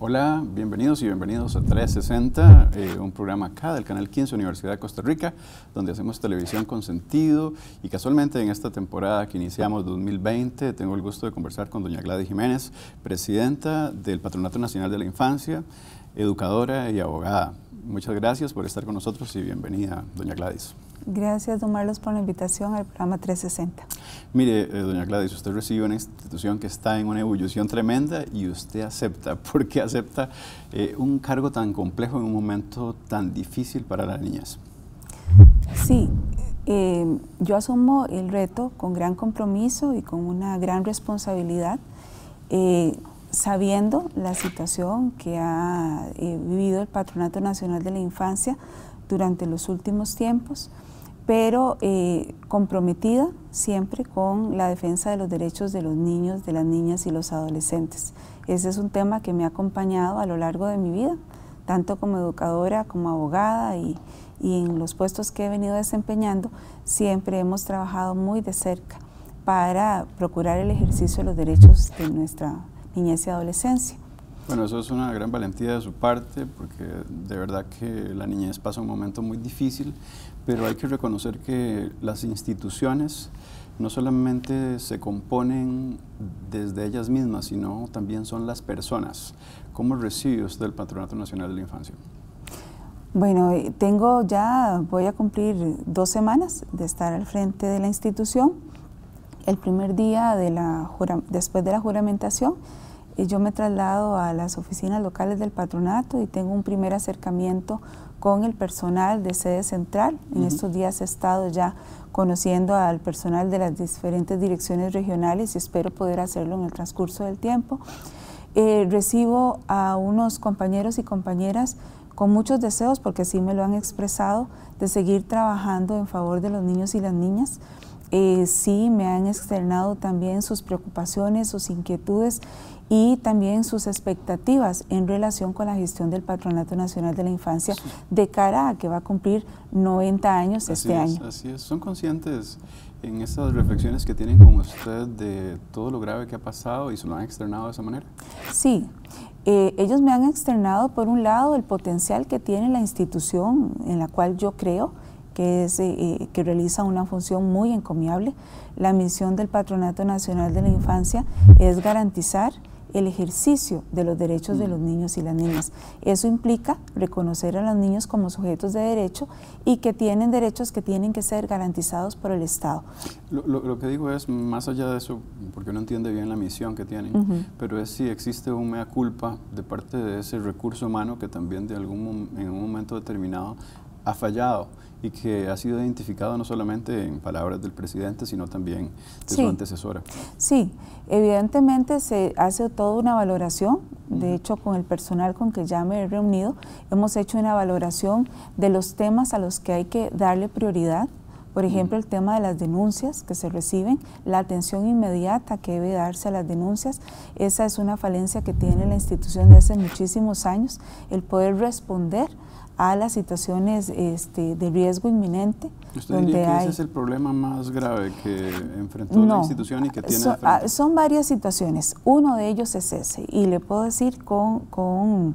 Hola, bienvenidos y bienvenidos a 360, un programa acá del Canal 15 Universidad de Costa Rica, donde hacemos televisión con sentido, y casualmente en esta temporada que iniciamos 2020 tengo el gusto de conversar con doña Gladys Jiménez, presidenta del Patronato Nacional de la Infancia, educadora y abogada. Muchas gracias por estar con nosotros y bienvenida, doña Gladys. Gracias, don Marlos, por la invitación al programa 360. Mire, doña Gladys, usted recibe una institución que está en una ebullición tremenda y usted acepta. ¿Por qué acepta un cargo tan complejo en un momento tan difícil para las niñas? Sí, yo asumo el reto con gran compromiso y con una gran responsabilidad, sabiendo la situación que ha vivido el Patronato Nacional de la Infancia durante los últimos tiempos, pero comprometida siempre con la defensa de los derechos de los niños, de las niñas y los adolescentes. Ese es un tema que me ha acompañado a lo largo de mi vida, tanto como educadora, como abogada, y en los puestos que he venido desempeñando siempre hemos trabajado muy de cerca para procurar el ejercicio de los derechos de nuestra niñez y adolescencia. Bueno, eso es una gran valentía de su parte, porque de verdad que la niñez pasa un momento muy difícil, pero hay que reconocer que las instituciones no solamente se componen desde ellas mismas, sino también son las personas. ¿Cómo recibe usted el Patronato Nacional de la Infancia? Bueno, voy a cumplir 2 semanas de estar al frente de la institución. El primer día después de la juramentación, yo me traslado a las oficinas locales del patronato y tengo un primer acercamiento con el personal de sede central. En estos días he estado ya conociendo al personal de las diferentes direcciones regionales y espero poder hacerlo en el transcurso del tiempo. Recibo a unos compañeros y compañeras con muchos deseos, porque así me lo han expresado, de seguir trabajando en favor de los niños y las niñas. Sí me han externado también sus preocupaciones, sus inquietudes y también sus expectativas en relación con la gestión del Patronato Nacional de la Infancia de cara a que va a cumplir 90 años este año. Así es. ¿Son conscientes en estas reflexiones que tienen con usted de todo lo grave que ha pasado y se lo han externado de esa manera? Sí. Ellos me han externado, por un lado, el potencial que tiene la institución en la cual yo creo, que realiza una función muy encomiable. La misión del Patronato Nacional de la Infancia es garantizar el ejercicio de los derechos de los niños y las niñas. Eso implica reconocer a los niños como sujetos de derecho y que tienen derechos que tienen que ser garantizados por el Estado. Lo que digo es, más allá de eso, porque uno entiende bien la misión que tienen, pero es si existe un mea culpa de parte de ese recurso humano que también en un momento determinado ha fallado y que ha sido identificado no solamente en palabras del presidente, sino también de su antecesora. Sí, evidentemente se hace toda una valoración. De hecho, con el personal con que ya me he reunido, hemos hecho una valoración de los temas a los que hay que darle prioridad. Por ejemplo, el tema de las denuncias que se reciben, la atención inmediata que debe darse a las denuncias. Esa es una falencia que tiene la institución de hace muchísimos años, el poder responder a las situaciones de riesgo inminente. ¿Usted diría que ese es el problema más grave que enfrentó la institución y que tiene de frente? Son varias situaciones. Uno de ellos es ese, y le puedo decir con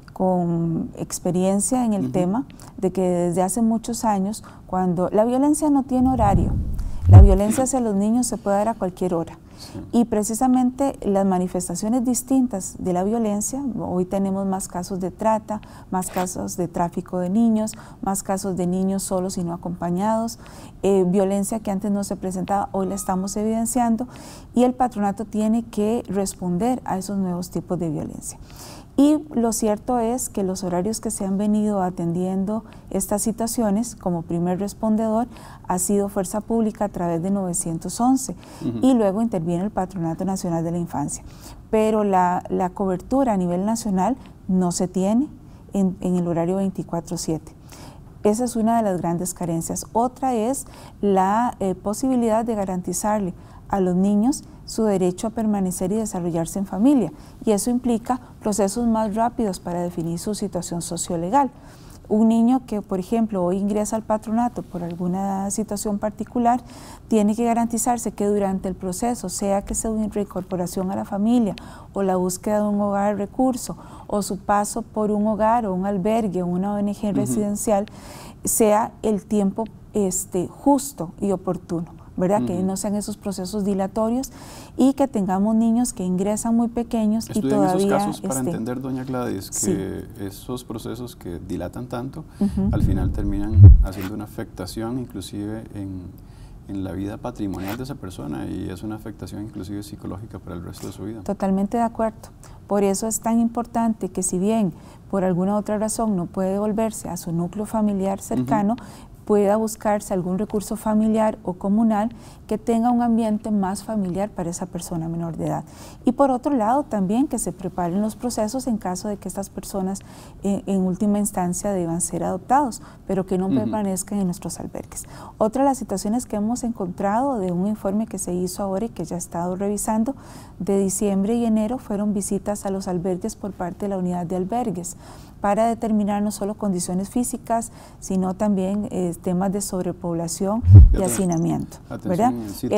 experiencia en el tema, de que desde hace muchos años, cuando la violencia no tiene horario, la violencia hacia los niños se puede dar a cualquier hora. Y precisamente las manifestaciones distintas de la violencia, hoy tenemos más casos de trata, más casos de tráfico de niños, más casos de niños solos y no acompañados, violencia que antes no se presentaba, hoy la estamos evidenciando, y el patronato tiene que responder a esos nuevos tipos de violencia. Y lo cierto es que los horarios que se han venido atendiendo estas situaciones, como primer respondedor, ha sido Fuerza Pública a través de 911 y luego interviene el Patronato Nacional de la Infancia. Pero la cobertura a nivel nacional no se tiene en el horario 24/7. Esa es una de las grandes carencias. Otra es la posibilidad de garantizarle a los niños su derecho a permanecer y desarrollarse en familia, y eso implica procesos más rápidos para definir su situación sociolegal. Un niño que, por ejemplo, hoy ingresa al patronato por alguna situación particular, tiene que garantizarse que durante el proceso, sea que sea una reincorporación a la familia o la búsqueda de un hogar de recurso o su paso por un hogar o un albergue o una ONG residencial, sea el tiempo justo y oportuno, ¿verdad? Que no sean esos procesos dilatorios y que tengamos niños que ingresan muy pequeños y todavía... esos casos para entender, doña Gladys, que esos procesos que dilatan tanto, al final terminan haciendo una afectación inclusive en la vida patrimonial de esa persona, y es una afectación inclusive psicológica para el resto de su vida. Totalmente de acuerdo. Por eso es tan importante que, si bien por alguna otra razón no puede devolverse a su núcleo familiar cercano, pueda buscarse algún recurso familiar o comunal que tenga un ambiente más familiar para esa persona menor de edad. Y por otro lado también que se preparen los procesos en caso de que estas personas en última instancia deban ser adoptados, pero que no permanezcan en nuestros albergues. Otra de las situaciones que hemos encontrado de un informe que se hizo ahora y que ya he estado revisando, de diciembre y enero, fueron visitas a los albergues por parte de la unidad de albergues, para determinar no solo condiciones físicas, sino también temas de sobrepoblación y hacinamiento, ¿verdad?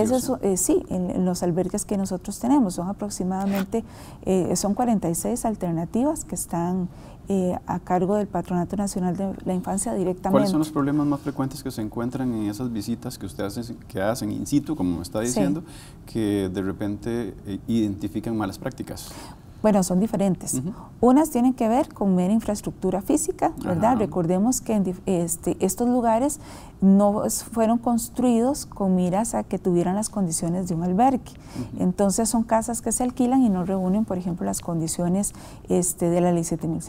En los albergues que nosotros tenemos son aproximadamente, son 46 alternativas que están a cargo del Patronato Nacional de la Infancia directamente. ¿Cuáles son los problemas más frecuentes que se encuentran en esas visitas que ustedes hacen in situ, como me está diciendo, que de repente identifican malas prácticas? Bueno, son diferentes. Unas tienen que ver con mera infraestructura física, ¿verdad? Recordemos que estos lugares no fueron construidos con miras a que tuvieran las condiciones de un albergue. Entonces son casas que se alquilan y no reúnen, por ejemplo, las condiciones de la ley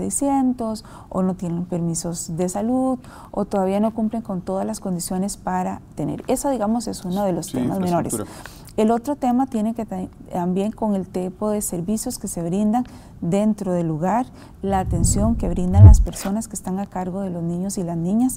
7600, o no tienen permisos de salud, o todavía no cumplen con todas las condiciones para tener. Eso, digamos, es uno de los temas menores. El otro tema tiene que también con el tipo de servicios que se brindan dentro del lugar, la atención que brindan las personas que están a cargo de los niños y las niñas,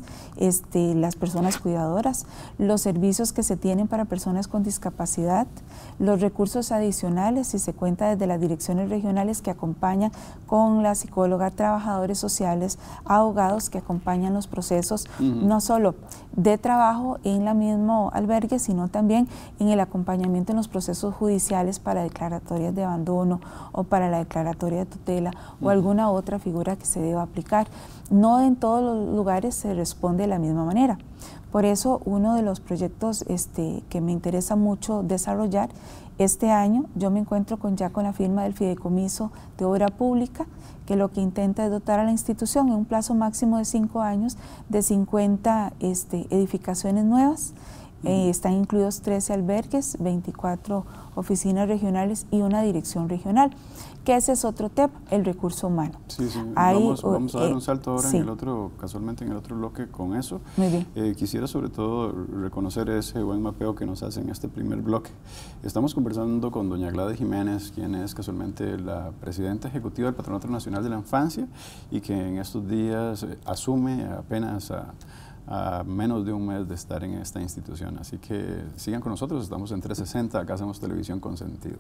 las personas cuidadoras, los servicios que se tienen para personas con discapacidad, los recursos adicionales, si se cuenta desde las direcciones regionales que acompañan con la psicóloga, trabajadores sociales, abogados que acompañan los procesos, no solo de trabajo en la mismo albergue, sino también en el acompañamiento en los procesos judiciales para declaratorias de abandono o para la declaratoria de tutela o alguna otra figura que se deba aplicar. No en todos los lugares se responde de la misma manera. Por eso, uno de los proyectos que me interesa mucho desarrollar este año, yo me encuentro ya con la firma del Fideicomiso de Obra Pública, que lo que intenta es dotar a la institución en un plazo máximo de 5 años de 50 edificaciones nuevas. Están incluidos 13 albergues, 24 oficinas regionales y una dirección regional, que ese es otro tema, el recurso humano. Vamos a dar un salto ahora casualmente en el otro bloque con eso. Muy bien. Quisiera sobre todo reconocer ese buen mapeo que nos hace en este primer bloque. Estamos conversando con doña Gladys Jiménez, quien es casualmente la presidenta ejecutiva del Patronato Nacional de la Infancia y que en estos días asume apenas a menos de un mes de estar en esta institución. Así que sigan con nosotros, estamos en 360, acá hacemos televisión con sentido.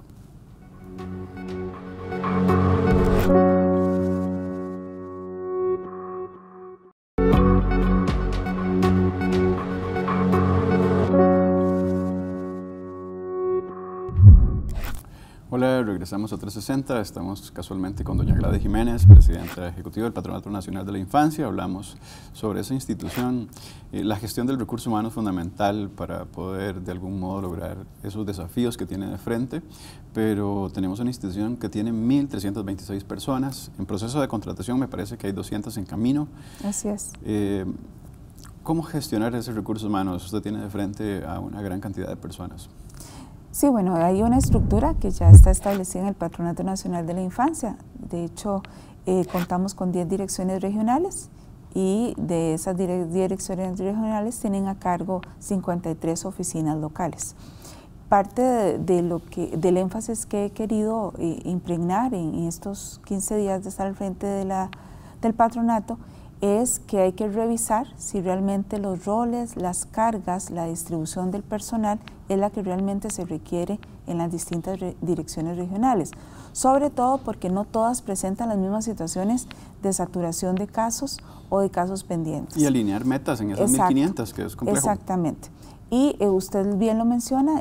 Hola, regresamos a 360, estamos casualmente con doña Gladys Jiménez, presidenta ejecutiva del Patronato Nacional de la Infancia. Hablamos sobre esa institución. La gestión del recurso humano es fundamental para poder de algún modo lograr esos desafíos que tiene de frente, pero tenemos una institución que tiene 1.326 personas. En proceso de contratación me parece que hay 200 en camino. Así es. ¿Cómo gestionar esos recursos humanos? Usted tiene de frente a una gran cantidad de personas. Sí, bueno, hay una estructura que ya está establecida en el Patronato Nacional de la Infancia. De hecho, contamos con 10 direcciones regionales y de esas direcciones regionales tienen a cargo 53 oficinas locales. Parte del énfasis que he querido impregnar en estos 15 días de estar al frente del patronato es que hay que revisar si realmente los roles, las cargas, la distribución del personal es la que realmente se requiere en las distintas direcciones regionales. Sobre todo porque no todas presentan las mismas situaciones de saturación de casos o de casos pendientes. Y alinear metas en esas 1.500, que es complejo. Exactamente. Y usted bien lo menciona,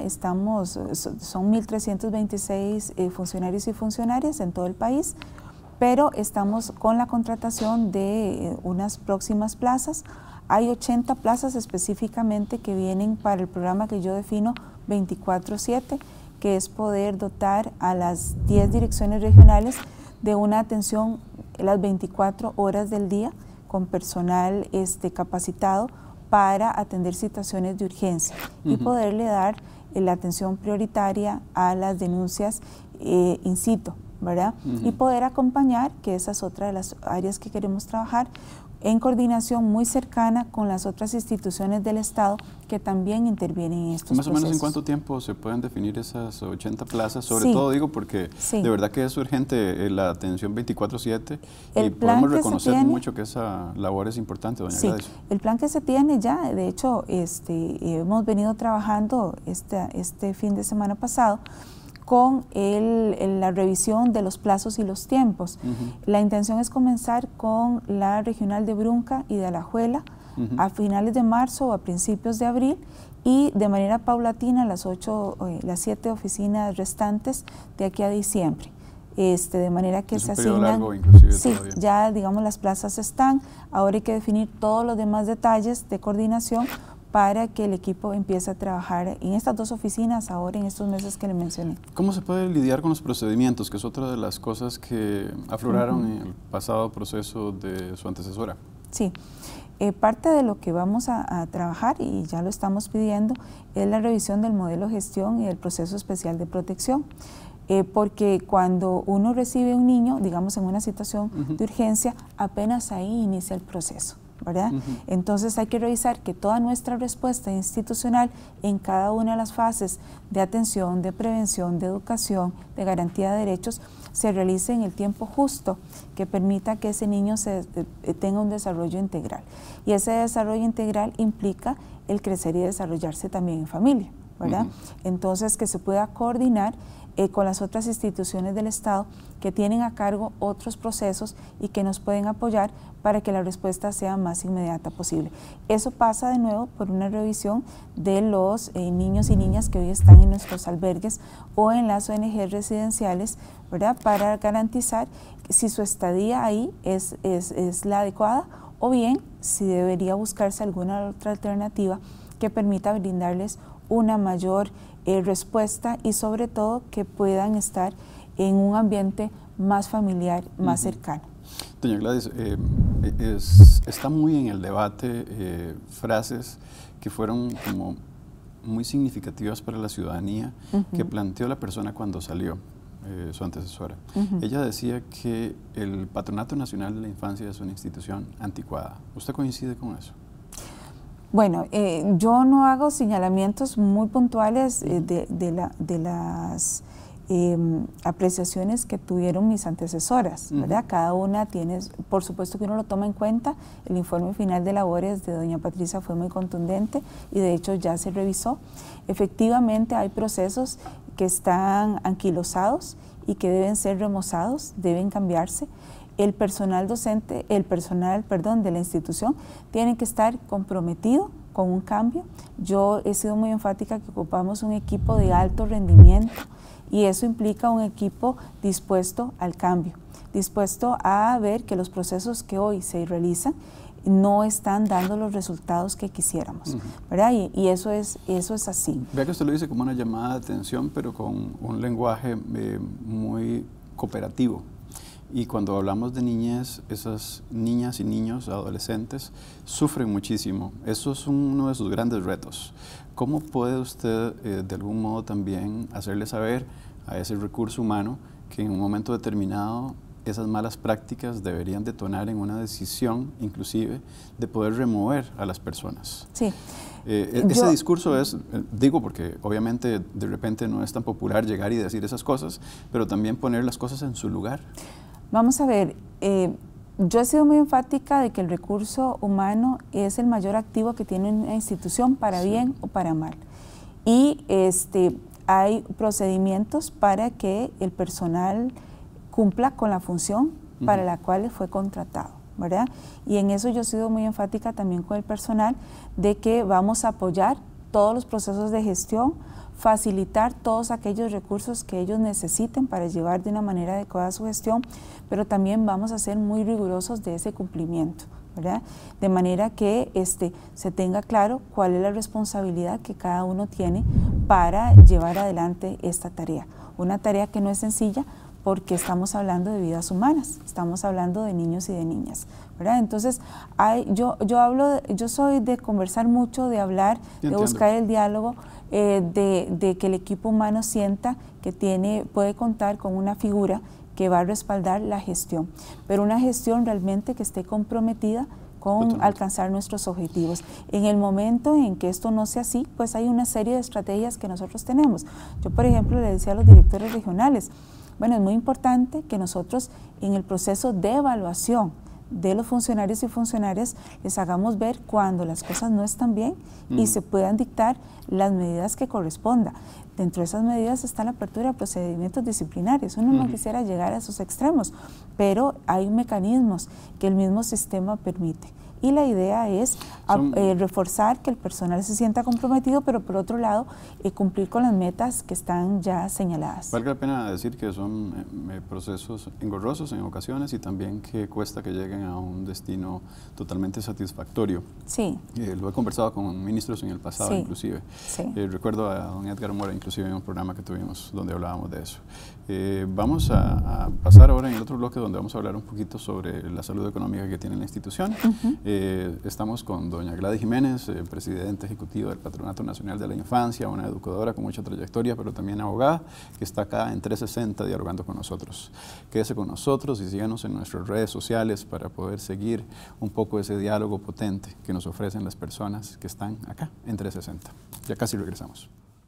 son 1.326 funcionarios y funcionarias en todo el país, pero estamos con la contratación de unas próximas plazas. Hay 80 plazas específicamente que vienen para el programa que yo defino 24/7, que es poder dotar a las 10 direcciones regionales de una atención las 24 horas del día con personal capacitado para atender situaciones de urgencia y poderle dar la atención prioritaria a las denuncias in situ, ¿verdad? Y poder acompañar, que esa es otra de las áreas que queremos trabajar, en coordinación muy cercana con las otras instituciones del Estado que también intervienen en estos procesos. Más o menos, ¿en cuánto tiempo se pueden definir esas 80 plazas? Sobre todo digo porque de verdad que es urgente la atención 24/7 y podemos reconocer mucho que esa labor es importante, doña Gladys. El plan que se tiene ya, de hecho, hemos venido trabajando este fin de semana pasado con la revisión de los plazos y los tiempos. La intención es comenzar con la regional de Brunca y de Alajuela a finales de marzo o a principios de abril y de manera paulatina las 7 oficinas restantes de aquí a diciembre. De manera que se asignan, largo, inclusive, todavía. Ya digamos las plazas están, ahora hay que definir todos los demás detalles de coordinación para que el equipo empiece a trabajar en estas 2 oficinas ahora en estos meses que le mencioné. ¿Cómo se puede lidiar con los procedimientos, que es otra de las cosas que afloraron en el pasado proceso de su antecesora? Sí, parte de lo que vamos a trabajar, y ya lo estamos pidiendo, es la revisión del modelo de gestión y del proceso especial de protección. Porque cuando uno recibe un niño, digamos en una situación de urgencia, apenas ahí inicia el proceso, ¿verdad? Entonces hay que revisar que toda nuestra respuesta institucional en cada una de las fases de atención, de prevención, de educación, de garantía de derechos, se realice en el tiempo justo que permita que ese niño tenga un desarrollo integral. Y ese desarrollo integral implica el crecer y desarrollarse también en familia, ¿verdad? Entonces que se pueda coordinar con las otras instituciones del Estado que tienen a cargo otros procesos y que nos pueden apoyar para que la respuesta sea más inmediata posible. Eso pasa de nuevo por una revisión de los niños y niñas que hoy están en nuestros albergues o en las ONG residenciales, ¿verdad? Para garantizar si su estadía ahí es la adecuada o bien si debería buscarse alguna otra alternativa que permita brindarles una mayor respuesta y sobre todo que puedan estar en un ambiente más familiar, más cercano. Doña Gladys, está muy en el debate frases que fueron como muy significativas para la ciudadanía que planteó la persona cuando salió, su antecesora. Ella decía que el Patronato Nacional de la Infancia es una institución anticuada. ¿Usted coincide con eso? Bueno, yo no hago señalamientos muy puntuales de las apreciaciones que tuvieron mis antecesoras, ¿verdad? Cada una tiene, por supuesto que uno lo toma en cuenta. El informe final de labores de doña Patricia fue muy contundente y de hecho ya se revisó. Efectivamente hay procesos que están anquilosados y que deben ser remozados, deben cambiarse. El personal docente, de la institución tiene que estar comprometido con un cambio. Yo he sido muy enfática que ocupamos un equipo de alto rendimiento y eso implica un equipo dispuesto al cambio, dispuesto a ver que los procesos que hoy se realizan no están dando los resultados que quisiéramos, ¿verdad? Y eso es así. Vea que usted lo dice como una llamada de atención, pero con un lenguaje muy cooperativo. Y cuando hablamos de niñez, esas niñas y niños, adolescentes, sufren muchísimo. Eso es uno de sus grandes retos. ¿Cómo puede usted, de algún modo, también hacerle saber a ese recurso humano que en un momento determinado esas malas prácticas deberían detonar en una decisión, inclusive, de poder remover a las personas? Sí. Ese discurso es, digo porque obviamente de repente no es tan popular llegar y decir esas cosas, pero también poner las cosas en su lugar. Vamos a ver, Yo he sido muy enfática de que el recurso humano es el mayor activo que tiene una institución, para bien o para mal. Y hay procedimientos para que el personal cumpla con la función para la cual fue contratado, ¿verdad? Y en eso yo he sido muy enfática también con el personal de que vamos a apoyar todos los procesos de gestión, facilitar todos aquellos recursos que ellos necesiten para llevar de una manera adecuada su gestión, pero también vamos a ser muy rigurosos de ese cumplimiento, ¿verdad? De manera que se tenga claro cuál es la responsabilidad que cada uno tiene para llevar adelante esta tarea. Una tarea que no es sencilla porque estamos hablando de vidas humanas, estamos hablando de niños y de niñas, ¿verdad? Entonces, yo soy de conversar mucho, de hablar, de buscar el diálogo, de que el equipo humano sienta que puede contar con una figura que va a respaldar la gestión, pero una gestión realmente que esté comprometida con alcanzar nuestros objetivos. En el momento en que esto no sea así, pues hay una serie de estrategias que nosotros tenemos. Yo, por ejemplo, le decía a los directores regionales, bueno, es muy importante que nosotros en el proceso de evaluación de los funcionarios y funcionarias les hagamos ver cuando las cosas no están bien y se puedan dictar las medidas que corresponda. Dentro de esas medidas está la apertura de procedimientos disciplinarios. Uno no quisiera llegar a esos extremos, pero hay mecanismos que el mismo sistema permite. Y la idea es reforzar que el personal se sienta comprometido, pero por otro lado, cumplir con las metas que están ya señaladas. Valga la pena decir que son procesos engorrosos en ocasiones y también que cuesta que lleguen a un destino totalmente satisfactorio. Sí. Lo he conversado con ministros en el pasado, inclusive. Sí. Recuerdo a don Edgar Mora, inclusive en un programa que tuvimos donde hablábamos de eso. Vamos a pasar ahora en el otro bloque donde vamos a hablar un poquito sobre la salud económica que tiene la institución. Estamos con doña Gladys Jiménez, presidenta ejecutiva del Patronato Nacional de la Infancia, una educadora con mucha trayectoria, pero también abogada, que está acá en 360 dialogando con nosotros. Quédese con nosotros y síganos en nuestras redes sociales para poder seguir un poco ese diálogo potente que nos ofrecen las personas que están acá en 360. Ya casi regresamos.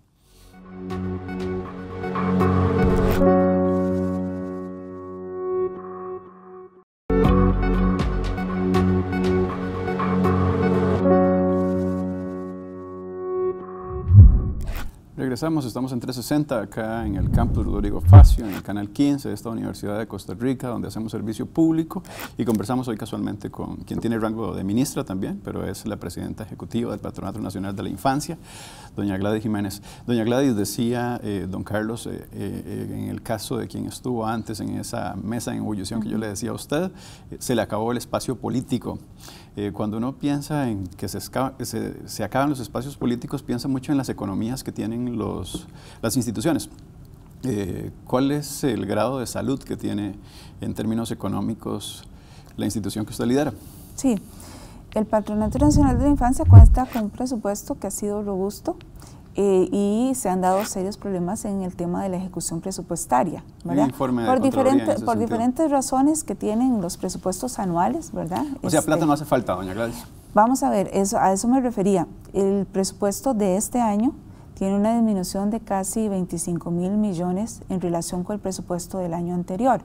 Regresamos, estamos en 360 acá en el campus Rodrigo Facio, en el canal 15 de esta Universidad de Costa Rica, donde hacemos servicio público y conversamos hoy casualmente con quien tiene el rango de ministra también, pero es la presidenta ejecutiva del Patronato Nacional de la Infancia, doña Gladys Jiménez. Doña Gladys, decía don Carlos, en el caso de quien estuvo antes en esa mesa en ebullición que yo le decía a usted, se le acabó el espacio político. Cuando uno piensa en que se acaban los espacios políticos, piensa mucho en las economías que tienen las instituciones. ¿Cuál es el grado de salud que tiene en términos económicos la institución que usted lidera? Sí, el Patronato Nacional de la Infancia cuenta con un presupuesto que ha sido robusto y se han dado serios problemas en el tema de la ejecución presupuestaria, ¿verdad? Por diferentes razones que tienen los presupuestos anuales, ¿verdad? O sea, plata no hace falta, doña Gladys. Vamos a ver, a eso me refería. El presupuesto de este año tiene una disminución de casi 25.000 millones en relación con el presupuesto del año anterior.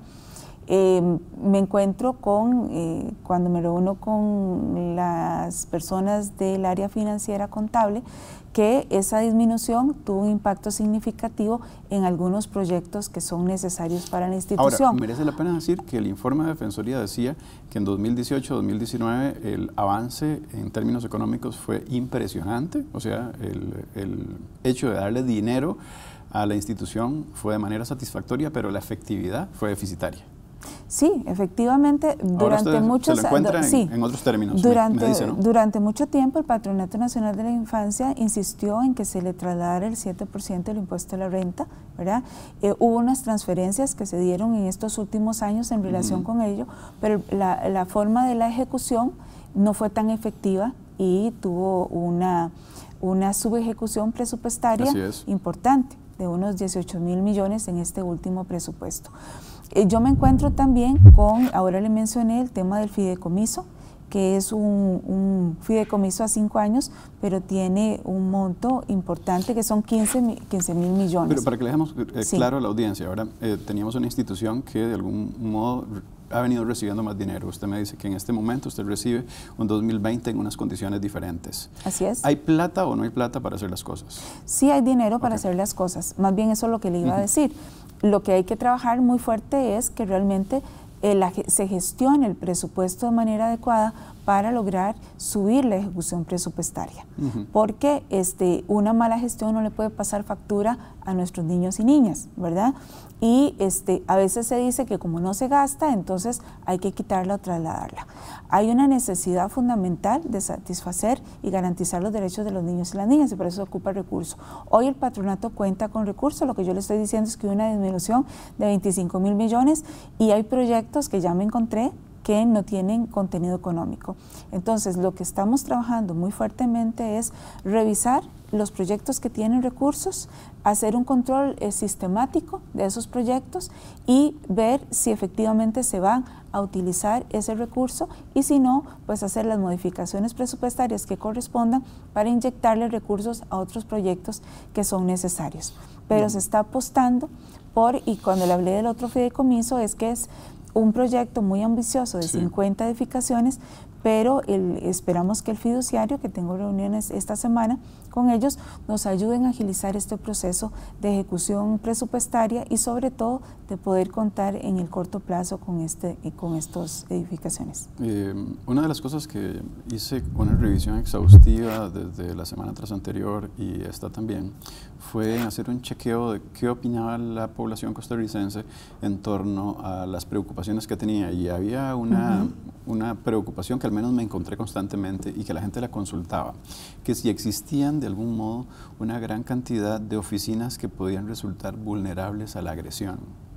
Me encuentro cuando me reúno con las personas del área financiera contable, que esa disminución tuvo un impacto significativo en algunos proyectos que son necesarios para la institución. Ahora, merece la pena decir que el informe de Defensoría decía que en 2018-2019 el avance en términos económicos fue impresionante, o sea, el hecho de darle dinero a la institución fue de manera satisfactoria, pero la efectividad fue deficitaria. Sí, efectivamente, durante muchos años, en otros términos, me dice, ¿no? Durante mucho tiempo el Patronato Nacional de la Infancia insistió en que se le trasladara el 7% del impuesto a la renta, ¿verdad? Hubo unas transferencias que se dieron en estos últimos años en relación con ello, pero la forma de la ejecución no fue tan efectiva y tuvo una subejecución presupuestaria importante de unos 18.000 millones en este último presupuesto. Yo me encuentro también ahora le mencioné el tema del fideicomiso, que es un fideicomiso a 5 años, pero tiene un monto importante que son 15.000 millones. Pero para que le dejemos claro a la audiencia, ahora teníamos una institución que de algún modo ha venido recibiendo más dinero. Usted me dice que en este momento usted recibe un 2020 en unas condiciones diferentes. Así es. ¿Hay plata o no hay plata para hacer las cosas? Sí hay dinero para hacer las cosas, más bien eso es lo que le iba a decir. Lo que hay que trabajar muy fuerte es que realmente se gestione el presupuesto de manera adecuada para lograr subir la ejecución presupuestaria, porque una mala gestión no le puede pasar factura a nuestros niños y niñas, ¿verdad? Y a veces se dice que como no se gasta, entonces hay que quitarla o trasladarla. Hay una necesidad fundamental de satisfacer y garantizar los derechos de los niños y las niñas, y por eso se ocupa recurso. Hoy el patronato cuenta con recursos, lo que yo le estoy diciendo es que hay una disminución de 25.000 millones y hay proyectos que ya me encontré que no tienen contenido económico. Entonces, lo que estamos trabajando muy fuertemente es revisar los proyectos que tienen recursos, hacer un control sistemático de esos proyectos y ver si efectivamente se van a utilizar ese recurso y si no, pues hacer las modificaciones presupuestarias que correspondan para inyectarle recursos a otros proyectos que son necesarios. Pero se está apostando y cuando le hablé del otro fideicomiso es que es un proyecto muy ambicioso de 50 edificaciones, pero esperamos que el fiduciario, que tengo reuniones esta semana con ellos, nos ayuden a agilizar este proceso de ejecución presupuestaria y sobre todo de poder contar en el corto plazo con estas edificaciones. Una de las cosas que hice una revisión exhaustiva desde la semana tras anterior y esta también, fue hacer un chequeo de qué opinaba la población costarricense en torno a las preocupaciones que tenía, y había una preocupación que al menos me encontré constantemente y que la gente la consultaba, que si existían de algún modo una gran cantidad de oficinas que podían resultar vulnerables a la agresión.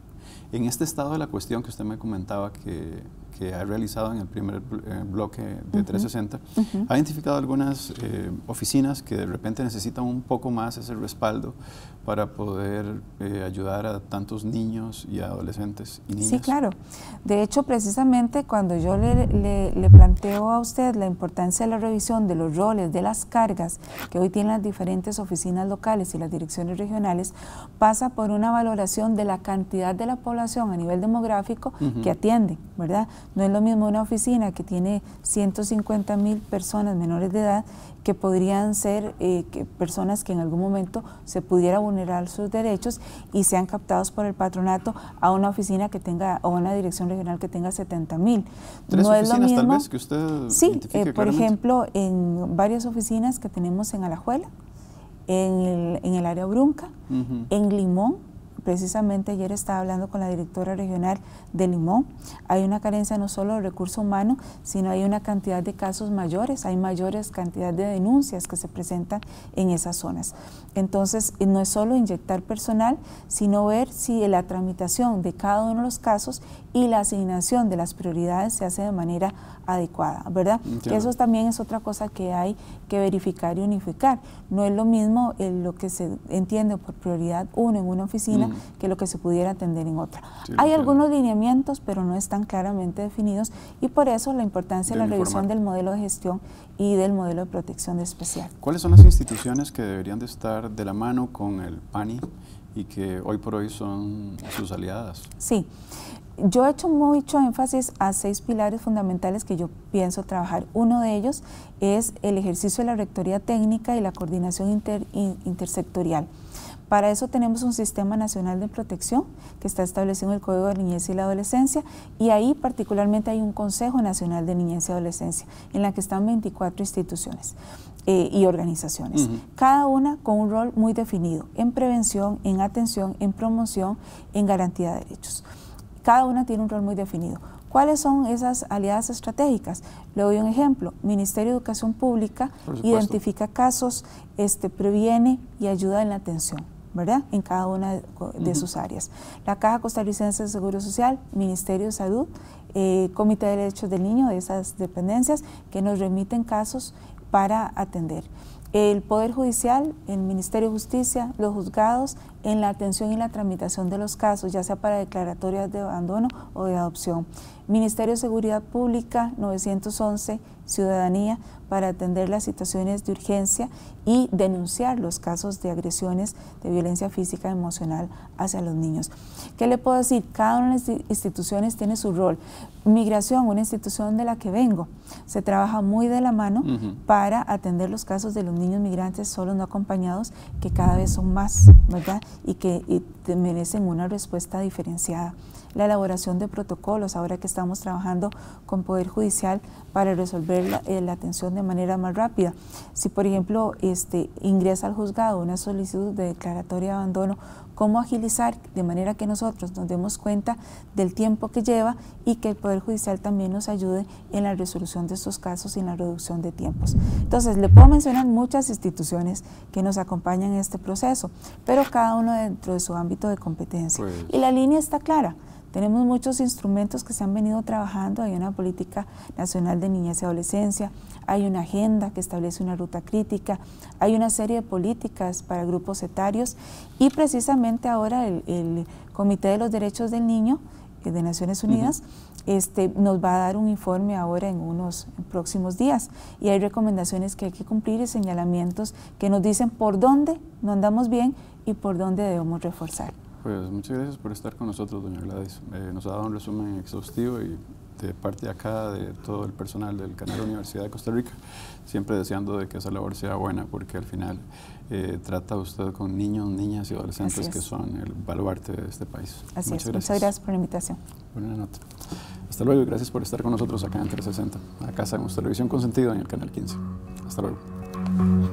En este estado de la cuestión que usted me comentaba que ha realizado en el primer bloque de 360, ha identificado algunas oficinas que de repente necesitan un poco más ese respaldo para poder ayudar a tantos niños y adolescentes y niñas. Sí, claro. De hecho, precisamente cuando yo le planteo a usted la importancia de la revisión de los roles, de las cargas que hoy tienen las diferentes oficinas locales y las direcciones regionales, pasa por una valoración de la cantidad de la población a nivel demográfico que atienden, ¿verdad? No es lo mismo una oficina que tiene 150.000 personas menores de edad que podrían ser personas que en algún momento se pudiera vulnerar sus derechos y sean captados por el patronato a una oficina que tenga, o una dirección regional que tenga 70.000. ¿Tres no es oficinas lo mismo, tal vez que usted sí, por ejemplo, en varias oficinas que tenemos en Alajuela, en el área Brunca, en Limón. Precisamente ayer estaba hablando con la directora regional de Limón. Hay una carencia no solo de recurso humano, sino hay una cantidad de casos mayores, hay mayores cantidad de denuncias que se presentan en esas zonas. Entonces, no es solo inyectar personal, sino ver si la tramitación de cada uno de los casos y la asignación de las prioridades se hace de manera adecuada, ¿verdad? Que eso también es otra cosa que hay que verificar y unificar. No es lo mismo lo que se entiende por prioridad uno en una oficina que lo que se pudiera atender en otra. Sí, hay algunos lineamientos, pero no están claramente definidos, y por eso la importancia de la revisión del modelo de gestión y del modelo de protección especial. ¿Cuáles son las instituciones que deberían de estar de la mano con el PANI y que hoy por hoy son sus aliadas? Sí. Yo he hecho mucho énfasis a 6 pilares fundamentales que yo pienso trabajar. Uno de ellos es el ejercicio de la rectoría técnica y la coordinación intersectorial. Para eso tenemos un Sistema Nacional de Protección que está establecido en el Código de Niñez y la Adolescencia, y ahí particularmente hay un Consejo Nacional de Niñez y Adolescencia en la que están 24 instituciones y organizaciones, cada una con un rol muy definido en prevención, en atención, en promoción, en garantía de derechos. Cada una tiene un rol muy definido. ¿Cuáles son esas aliadas estratégicas? Le doy un ejemplo. Ministerio de Educación Pública identifica casos, previene y ayuda en la atención, ¿verdad? En cada una de sus áreas. La Caja Costarricense de Seguro Social, Ministerio de Salud, Comité de Derechos del Niño, de esas dependencias que nos remiten casos para atender. El Poder Judicial, el Ministerio de Justicia, los juzgados, en la atención y la tramitación de los casos, ya sea para declaratorias de abandono o de adopción. Ministerio de Seguridad Pública, 911 ciudadanía para atender las situaciones de urgencia y denunciar los casos de agresiones de violencia física y emocional hacia los niños. ¿Qué le puedo decir? Cada una de las instituciones tiene su rol. Migración, una institución de la que vengo, se trabaja muy de la mano para atender los casos de los niños migrantes solos no acompañados, que cada vez son más, ¿verdad? Y que merecen una respuesta diferenciada. La elaboración de protocolos, ahora que estamos trabajando con Poder Judicial para resolver la atención de manera más rápida. Si, por ejemplo, ingresa al juzgado una solicitud de declaratoria de abandono, cómo agilizar de manera que nosotros nos demos cuenta del tiempo que lleva y que el Poder Judicial también nos ayude en la resolución de estos casos y en la reducción de tiempos. Entonces, le puedo mencionar muchas instituciones que nos acompañan en este proceso, pero cada uno dentro de su ámbito de competencia. Pues, y la línea está clara. Tenemos muchos instrumentos que se han venido trabajando, hay una política nacional de niñez y adolescencia, hay una agenda que establece una ruta crítica, hay una serie de políticas para grupos etarios y precisamente ahora el Comité de los Derechos del Niño de Naciones Unidas nos va a dar un informe ahora en unos próximos días y hay recomendaciones que hay que cumplir y señalamientos que nos dicen por dónde no andamos bien y por dónde debemos reforzar. Pues muchas gracias por estar con nosotros, doña Gladys. Nos ha dado un resumen exhaustivo y de parte de acá, de todo el personal del Canal Universidad de Costa Rica, siempre deseando de que esa labor sea buena, porque al final trata usted con niños, niñas y adolescentes que son el baluarte de este país. Así es. Muchas gracias por la invitación. Buena nota. Hasta luego y gracias por estar con nosotros acá en 360, a Casa de Televisión con Sentido en el Canal 15. Hasta luego.